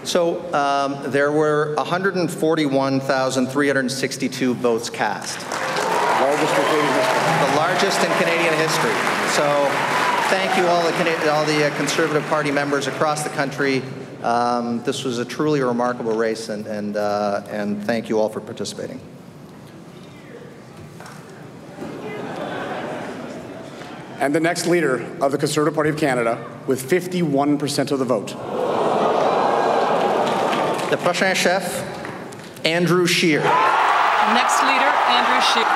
So there were 141,362 votes cast. Largest in Canadian history. The largest in Canadian history. So thank you all the Conservative Party members across the country. This was a truly remarkable race, and thank you all for participating. And the next leader of the Conservative Party of Canada with 51% of the vote. Le prochain chef, Andrew Scheer. Next leader, Andrew Scheer.